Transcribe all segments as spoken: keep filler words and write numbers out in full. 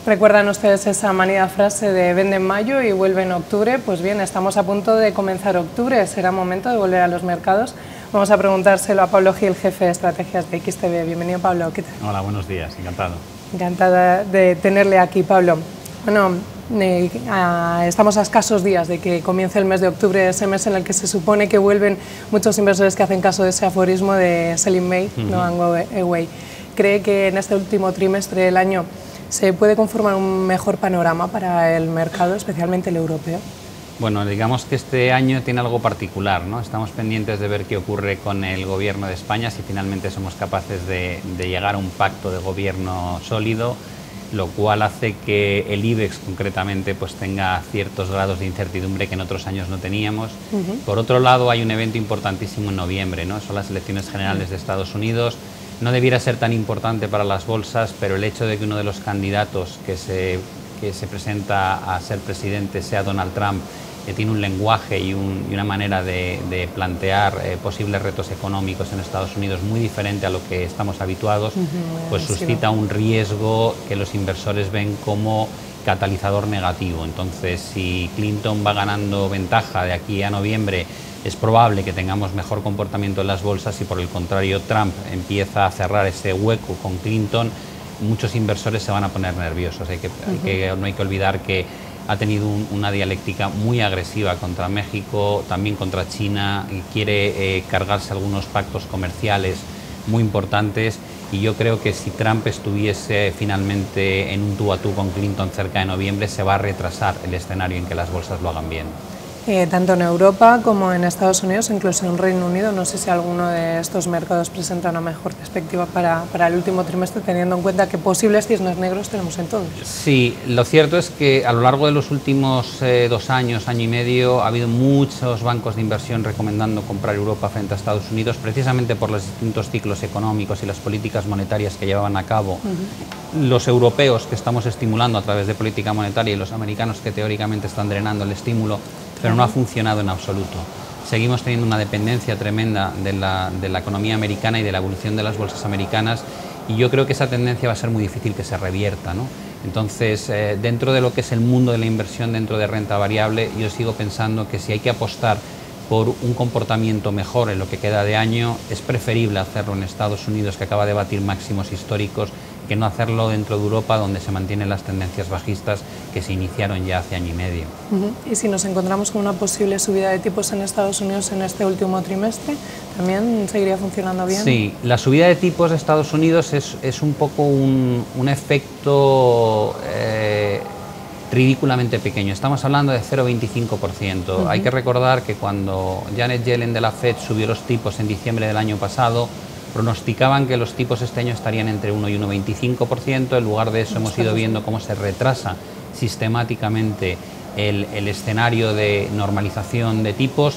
¿Recuerdan ustedes esa manida frase de vende en mayo y vuelve en octubre? Pues bien, estamos a punto de comenzar octubre, será momento de volver a los mercados. Vamos a preguntárselo a Pablo Gil, jefe de estrategias de X T V. Bienvenido, Pablo. ¿Qué tal? Hola, buenos días, encantado. Encantada de tenerle aquí, Pablo. Bueno, eh, a, estamos a escasos días de que comience el mes de octubre, ese mes en el que se supone que vuelven muchos inversores que hacen caso de ese aforismo de Sell in May, uh-huh. no and go away. ¿Cree que en este último trimestre del año se puede conformar un mejor panorama para el mercado, especialmente el europeo? Bueno, digamos que este año tiene algo particular, ¿no? Estamos pendientes de ver qué ocurre con el Gobierno de España, si finalmente somos capaces de, de llegar a un pacto de gobierno sólido, lo cual hace que el IBEX concretamente pues tenga ciertos grados de incertidumbre que en otros años no teníamos. Uh-huh. Por otro lado, hay un evento importantísimo en noviembre, ¿no? Son las elecciones generales de Estados Unidos. No debiera ser tan importante para las bolsas, pero el hecho de que uno de los candidatos que se, que se presenta a ser presidente sea Donald Trump, que tiene un lenguaje y, un, y una manera de, de plantear eh, posibles retos económicos en Estados Unidos muy diferente a lo que estamos habituados, uh-huh, pues suscita un riesgo que los inversores ven como catalizador negativo. Entonces, si Clinton va ganando ventaja de aquí a noviembre, es probable que tengamos mejor comportamiento en las bolsas. Y por el contrario, Trump empieza a cerrar ese hueco con Clinton, muchos inversores se van a poner nerviosos. Hay que, uh-huh. hay que, no hay que olvidar que ha tenido un, una dialéctica muy agresiva contra México, también contra China, y quiere eh, cargarse algunos pactos comerciales muy importantes, y yo creo que si Trump estuviese finalmente en un tú a tú con Clinton cerca de noviembre, se va a retrasar el escenario en que las bolsas lo hagan bien. Eh, tanto en Europa como en Estados Unidos, incluso en Reino Unido, no sé si alguno de estos mercados presenta una mejor perspectiva para, para el último trimestre, teniendo en cuenta que posibles cisnes negros tenemos en todos. Sí, lo cierto es que a lo largo de los últimos eh, dos años, año y medio, ha habido muchos bancos de inversión recomendando comprar Europa frente a Estados Unidos, precisamente por los distintos ciclos económicos y las políticas monetarias que llevaban a cabo. Uh-huh. Los europeos, que estamos estimulando a través de política monetaria, y los americanos, que teóricamente están drenando el estímulo, pero no ha funcionado en absoluto. Seguimos teniendo una dependencia tremenda de la, de la economía americana y de la evolución de las bolsas americanas, y yo creo que esa tendencia va a ser muy difícil que se revierta, ¿no? Entonces, eh, dentro de lo que es el mundo de la inversión, dentro de renta variable, yo sigo pensando que si hay que apostar por un comportamiento mejor en lo que queda de año, es preferible hacerlo en Estados Unidos, que acaba de batir máximos históricos, que no hacerlo dentro de Europa, donde se mantienen las tendencias bajistas que se iniciaron ya hace año y medio. Uh-huh. Y si nos encontramos con una posible subida de tipos en Estados Unidos en este último trimestre, ¿también seguiría funcionando bien? Sí, la subida de tipos de Estados Unidos es, es un poco un, un efecto eh, ridículamente pequeño. Estamos hablando de cero coma veinticinco por ciento. Uh-huh. Hay que recordar que cuando Janet Yellen de la Fed subió los tipos en diciembre del año pasado, pronosticaban que los tipos este año estarían entre uno y uno coma veinticinco por ciento. En lugar de eso, hemos ido viendo cómo se retrasa sistemáticamente el, el escenario de normalización de tipos,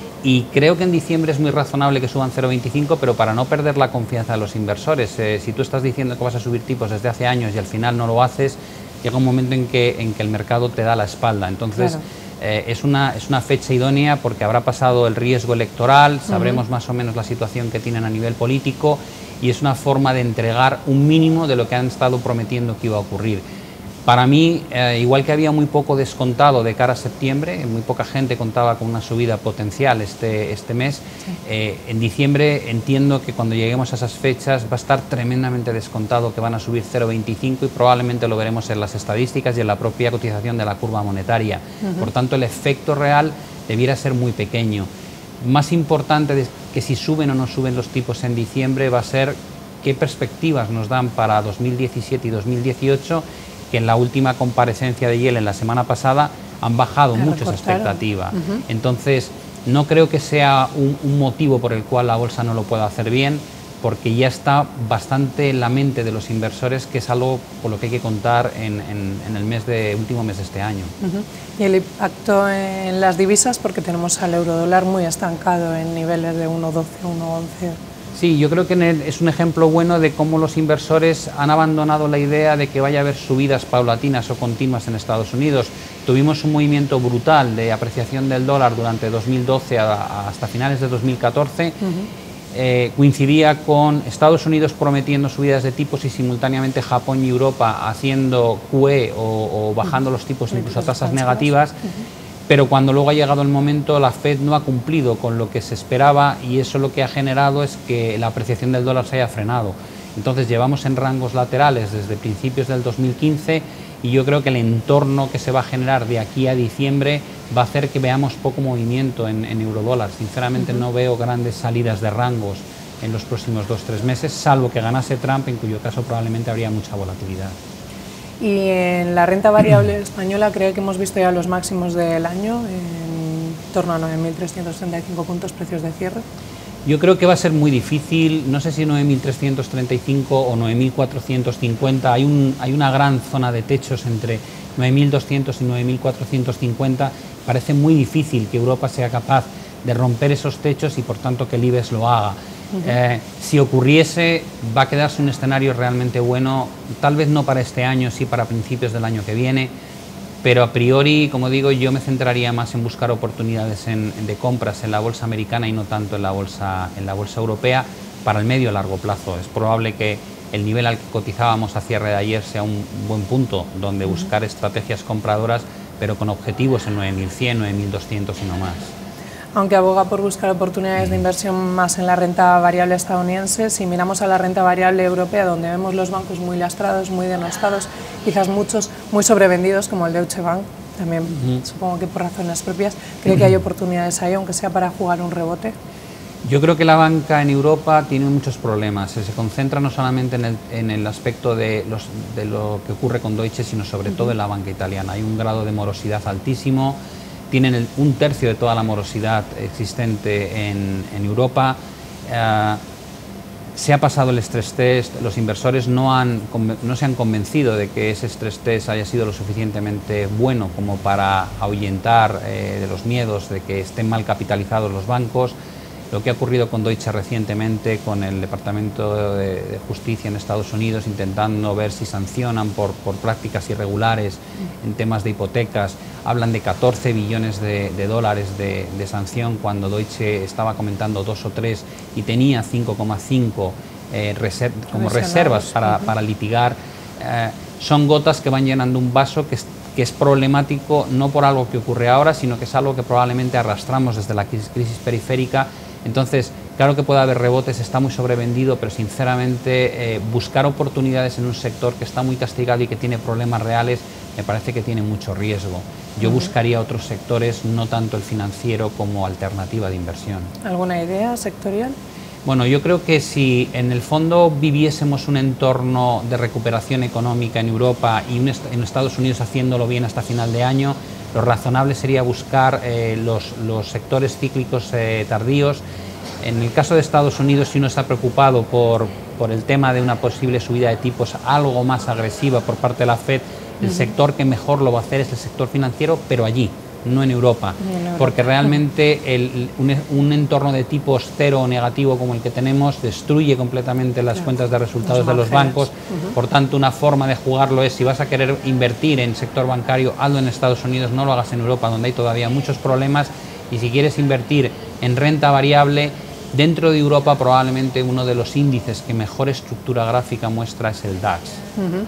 y creo que en diciembre es muy razonable que suban cero coma veinticinco, pero para no perder la confianza de los inversores. Eh, si tú estás diciendo que vas a subir tipos desde hace años y al final no lo haces, llega un momento en que, en que el mercado te da la espalda. Entonces, claro. Eh, es, una, es una fecha idónea porque habrá pasado el riesgo electoral, sabremos uh-huh. más o menos la situación que tienen a nivel político, y es una forma de entregar un mínimo de lo que han estado prometiendo que iba a ocurrir. Para mí, eh, igual que había muy poco descontado de cara a septiembre, muy poca gente contaba con una subida potencial este, este mes, sí. eh, en diciembre entiendo que cuando lleguemos a esas fechas va a estar tremendamente descontado que van a subir cero coma veinticinco, y probablemente lo veremos en las estadísticas y en la propia cotización de la curva monetaria. Uh-huh. Por tanto, el efecto real debiera ser muy pequeño. Más importante de que si suben o no suben los tipos en diciembre va a ser qué perspectivas nos dan para dos mil diecisiete y dos mil dieciocho, que en la última comparecencia de Yellen la semana pasada han bajado mucho esa expectativa. Uh-huh. Entonces, no creo que sea un, un motivo por el cual la bolsa no lo pueda hacer bien, porque ya está bastante en la mente de los inversores, que es algo por lo que hay que contar en, en, en el mes de, último mes de este año. Uh-huh. Y el impacto en las divisas, porque tenemos al eurodólar muy estancado en niveles de uno doce, uno once. Sí, yo creo que es un ejemplo bueno de cómo los inversores han abandonado la idea de que vaya a haber subidas paulatinas o continuas en Estados Unidos. Tuvimos un movimiento brutal de apreciación del dólar durante dos mil doce a, a hasta finales de dos mil catorce. Uh-huh. eh, coincidía con Estados Unidos prometiendo subidas de tipos y simultáneamente Japón y Europa haciendo Q E o, o bajando los tipos incluso a tasas negativas, pero cuando luego ha llegado el momento la Fed no ha cumplido con lo que se esperaba y eso lo que ha generado es que la apreciación del dólar se haya frenado. Entonces llevamos en rangos laterales desde principios del dos mil quince y yo creo que el entorno que se va a generar de aquí a diciembre va a hacer que veamos poco movimiento en, en eurodólar. Sinceramente uh-huh. no veo grandes salidas de rangos en los próximos dos o tres meses, salvo que ganase Trump, en cuyo caso probablemente habría mucha volatilidad. Y en la renta variable española creo que hemos visto ya los máximos del año, en torno a nueve mil trescientos treinta y cinco puntos precios de cierre. Yo creo que va a ser muy difícil, no sé si nueve mil trescientos treinta y cinco o nueve mil cuatrocientos cincuenta, hay, un, hay una gran zona de techos entre nueve mil doscientos y nueve mil cuatrocientos cincuenta, parece muy difícil que Europa sea capaz de romper esos techos y por tanto que el IBEX lo haga. Uh-huh. eh, si ocurriese, va a quedarse un escenario realmente bueno, tal vez no para este año, sí para principios del año que viene, pero a priori, como digo, yo me centraría más en buscar oportunidades en, en de compras en la bolsa americana y no tanto en la bolsa, en la bolsa europea para el medio a largo plazo. Es probable que el nivel al que cotizábamos a cierre de ayer sea un buen punto donde buscar estrategias compradoras, pero con objetivos en nueve mil cien, nueve mil doscientos y no más. Aunque aboga por buscar oportunidades de inversión más en la renta variable estadounidense, si miramos a la renta variable europea, donde vemos los bancos muy lastrados, muy denostados, quizás muchos muy sobrevendidos, como el Deutsche Bank, también uh-huh. supongo que por razones propias, ¿cree uh-huh. que hay oportunidades ahí, aunque sea para jugar un rebote? Yo creo que la banca en Europa tiene muchos problemas. Se concentra no solamente en el, en el aspecto de, los, de lo que ocurre con Deutsche, sino sobre uh-huh. todo en la banca italiana. Hay un grado de morosidad altísimo. Tienen el, un tercio de toda la morosidad existente en, en Europa. Eh, se ha pasado el stress test, los inversores no, han, no se han convencido de que ese stress test haya sido lo suficientemente bueno como para ahuyentar eh, de los miedos de que estén mal capitalizados los bancos. Lo que ha ocurrido con Deutsche recientemente, con el Departamento de, de Justicia en Estados Unidos, intentando ver si sancionan por, por prácticas irregulares en temas de hipotecas. Hablan de catorce billones de, de dólares de, de sanción cuando Deutsche estaba comentando dos o tres y tenía cinco coma cinco eh, reser como reservas para, para litigar. Eh, son gotas que van llenando un vaso que es, que es problemático no por algo que ocurre ahora, sino que es algo que probablemente arrastramos desde la crisis, crisis periférica. Entonces, claro que puede haber rebotes, está muy sobrevendido, pero sinceramente eh, buscar oportunidades en un sector que está muy castigado y que tiene problemas reales, me parece que tiene mucho riesgo. Yo uh-huh. buscaría otros sectores, no tanto el financiero como alternativa de inversión. ¿Alguna idea sectorial? Bueno, yo creo que si en el fondo viviésemos un entorno de recuperación económica en Europa y un est en Estados Unidos haciéndolo bien hasta final de año, lo razonable sería buscar eh, los, los sectores cíclicos eh, tardíos. En el caso de Estados Unidos, si uno está preocupado por, por el tema de una posible subida de tipos algo más agresiva por parte de la Fed, el uh-huh. sector que mejor lo va a hacer es el sector financiero, pero allí, no en Europa, en Europa. Porque realmente el, un, un entorno de tipos cero o negativo como el que tenemos destruye completamente las claro. cuentas de resultados de los bancos. Uh-huh. Por tanto, una forma de jugarlo es, si vas a querer invertir en sector bancario, hazlo en Estados Unidos, no lo hagas en Europa, donde hay todavía muchos problemas, y si quieres invertir en renta variable, dentro de Europa probablemente uno de los índices que mejor estructura gráfica muestra es el DAX. Uh-huh.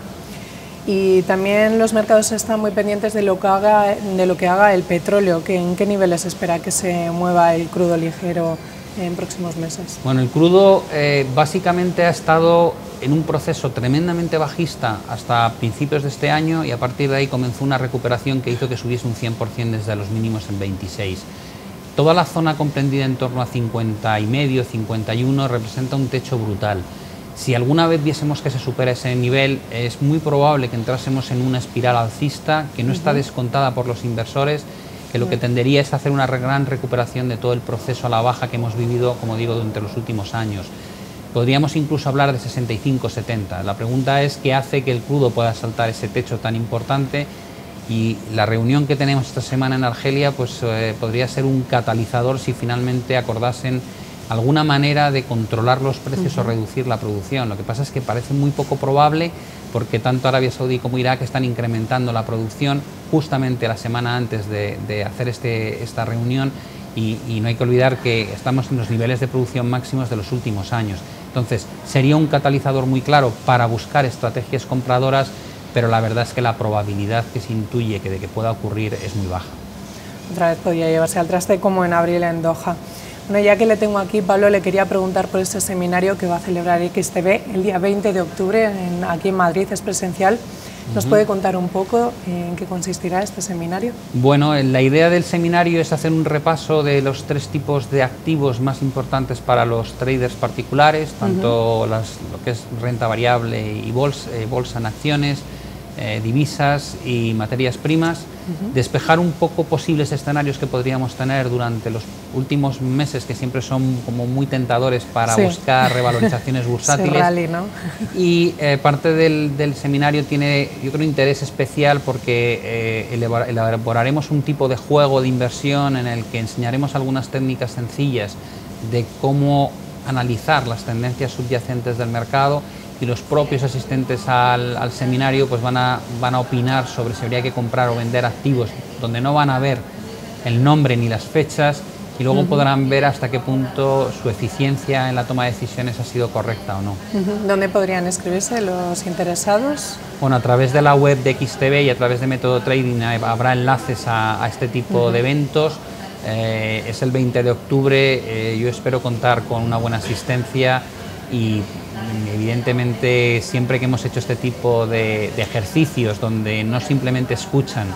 Y también los mercados están muy pendientes de lo que haga, de lo que haga el petróleo, que en qué niveles espera que se mueva el crudo ligero en próximos meses. Bueno, el crudo eh, básicamente ha estado en un proceso tremendamente bajista hasta principios de este año y a partir de ahí comenzó una recuperación que hizo que subiese un cien por cien desde los mínimos en veintiséis. Toda la zona comprendida en torno a cincuenta y medio, cincuenta y uno representa un techo brutal. Si alguna vez viésemos que se supera ese nivel, es muy probable que entrásemos en una espiral alcista que no uh-huh. está descontada por los inversores, que lo que tendería es hacer una gran recuperación de todo el proceso a la baja que hemos vivido, como digo, durante los últimos años. Podríamos incluso hablar de sesenta y cinco, setenta. La pregunta es qué hace que el crudo pueda saltar ese techo tan importante, y la reunión que tenemos esta semana en Argelia pues, eh, podría ser un catalizador si finalmente acordasen alguna manera de controlar los precios uh-huh. o reducir la producción. Lo que pasa es que parece muy poco probable porque tanto Arabia Saudí como Irak están incrementando la producción justamente la semana antes de, de hacer este, esta reunión y, y no hay que olvidar que estamos en los niveles de producción máximos de los últimos años. Entonces, sería un catalizador muy claro para buscar estrategias compradoras, pero la verdad es que la probabilidad que se intuye que de que pueda ocurrir es muy baja. Otra vez podría llevarse al traste como en abril en Doha. Bueno, ya que le tengo aquí, Pablo, le quería preguntar por ese seminario que va a celebrar X T V el día veinte de octubre en, aquí en Madrid, es presencial. ¿Nos uh-huh. puede contar un poco en qué consistirá este seminario? Bueno, la idea del seminario es hacer un repaso de los tres tipos de activos más importantes para los traders particulares, tanto uh-huh. las, lo que es renta variable y bolsa, eh, bolsa en acciones, eh, divisas y materias primas, uh-huh. despejar un poco posibles escenarios que podríamos tener durante los últimos meses, que siempre son como muy tentadores para sí. buscar revalorizaciones bursátiles. Rally, ¿no? Y eh, parte del, del seminario tiene, yo creo, interés especial porque eh, elabor, elaboraremos un tipo de juego de inversión en el que enseñaremos algunas técnicas sencillas de cómo analizar las tendencias subyacentes del mercado, y los propios asistentes al, al seminario pues van a, van a opinar sobre si habría que comprar o vender activos donde no van a ver el nombre ni las fechas, y luego uh-huh. podrán ver hasta qué punto su eficiencia en la toma de decisiones ha sido correcta o no. Uh-huh. ¿Dónde podrían inscribirse los interesados? Bueno, a través de la web de X T V y a través de Método Trading habrá enlaces a, a este tipo uh-huh. de eventos. Eh, es el veinte de octubre, eh, yo espero contar con una buena asistencia y evidentemente siempre que hemos hecho este tipo de, de ejercicios donde no simplemente escuchan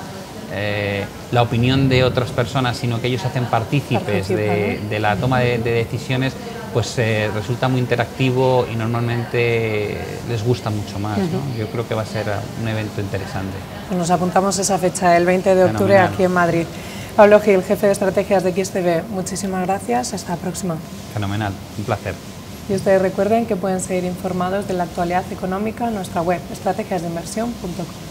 eh, la opinión de otras personas, sino que ellos hacen partícipes de, de la toma de, de decisiones, pues eh, resulta muy interactivo y normalmente les gusta mucho más, ¿no? Yo creo que va a ser un evento interesante. Pues nos apuntamos esa fecha, el veinte de octubre, fenomenal, aquí en Madrid. Pablo Gil, jefe de estrategias de X T V, muchísimas gracias, hasta la próxima. Fenomenal, un placer. Y ustedes recuerden que pueden seguir informados de la actualidad económica en nuestra web estrategias de inversión punto com.